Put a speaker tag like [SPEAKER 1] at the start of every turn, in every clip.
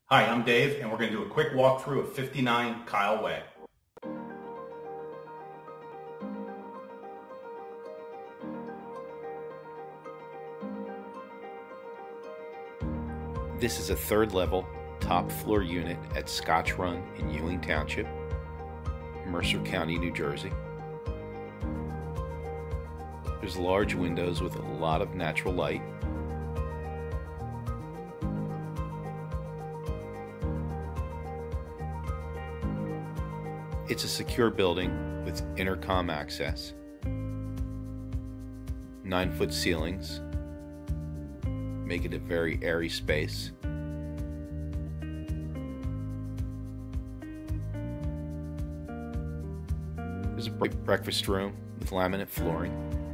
[SPEAKER 1] Hi, I'm Dave, and we're going to do a quick walkthrough of 59 Kyle Way.
[SPEAKER 2] This is a third level, top floor unit at Scotch Run in Ewing Township, Mercer County, New Jersey. There's large windows with a lot of natural light. It's a secure building with intercom access, 9-foot ceilings, make it a very airy space. There's a breakfast room with laminate flooring.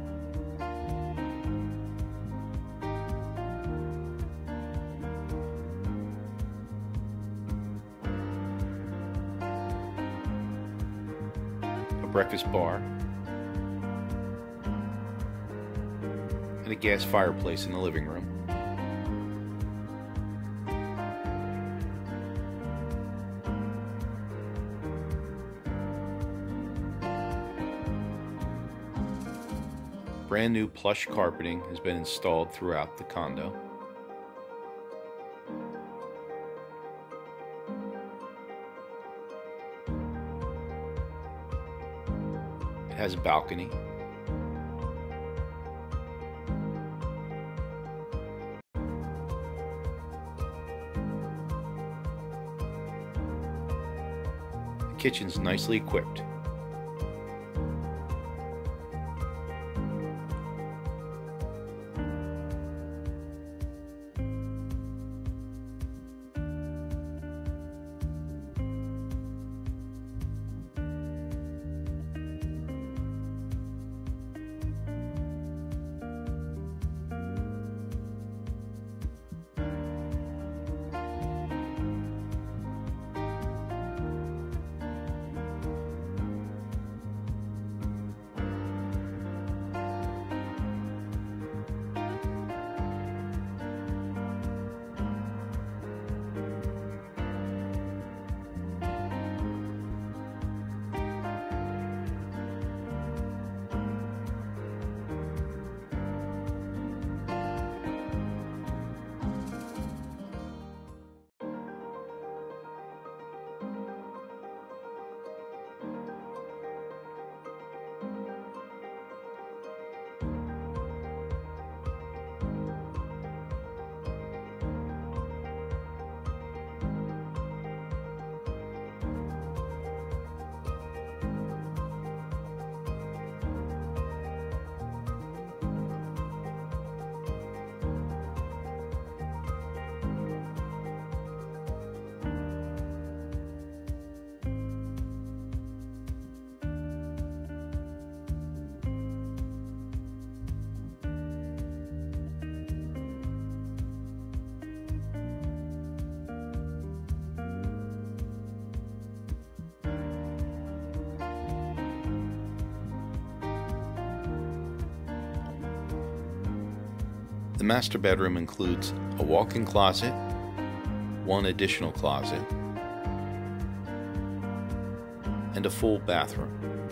[SPEAKER 2] A breakfast bar. And a gas fireplace in the living room. Brand new plush carpeting has been installed throughout the condo. It has a balcony. The kitchen's nicely equipped. The master bedroom includes a walk-in closet, one additional closet, and a full bathroom.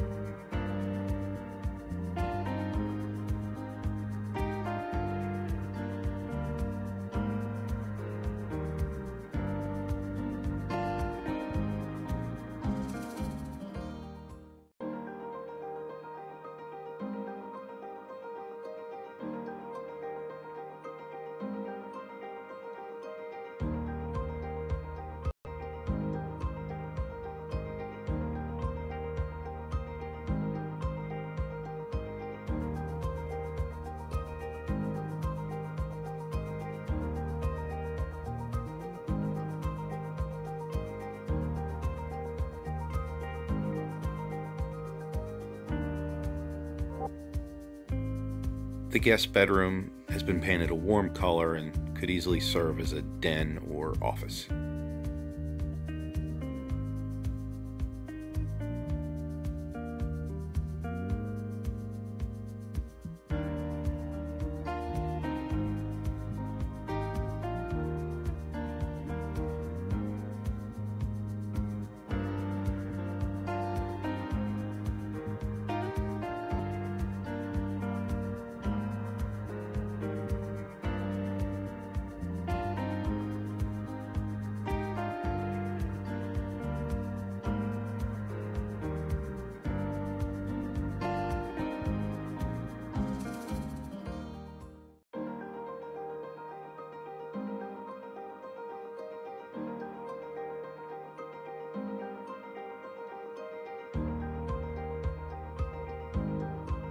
[SPEAKER 2] The guest bedroom has been painted a warm color and could easily serve as a den or office.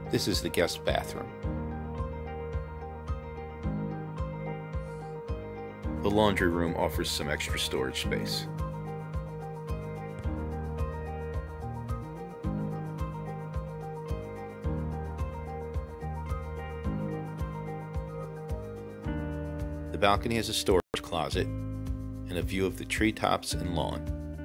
[SPEAKER 2] This is the guest bathroom. The laundry room offers some extra storage space. The balcony has a storage closet and a view of the treetops and lawn.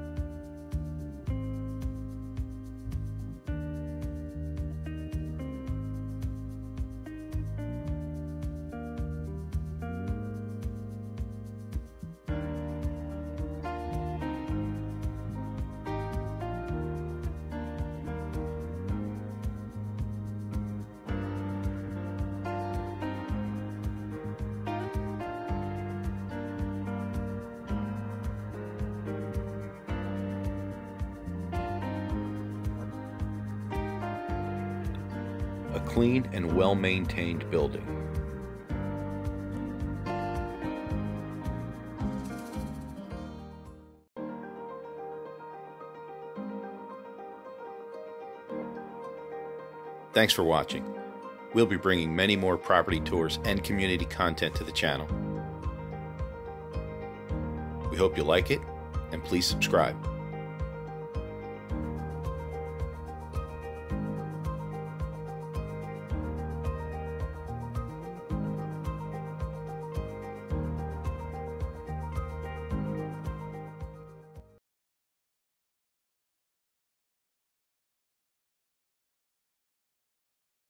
[SPEAKER 2] A clean and well-maintained building. Thanks for watching. We'll be bringing many more property tours and community content to the channel. We hope you like it, and please subscribe.